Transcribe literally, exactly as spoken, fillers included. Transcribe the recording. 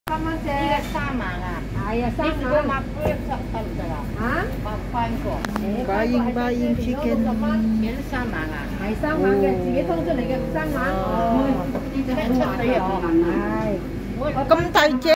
啱啱啫？ 呢個三萬啊！ 係啊，三你試過買萬。 杯得唔得啊？ 啊？ 買翻個。 八英八英 chicken。 幾多三萬啊？ 係三萬嘅，自己劏出嚟嘅三萬。 哦，呢隻好滑嘅。 係。 咁大隻。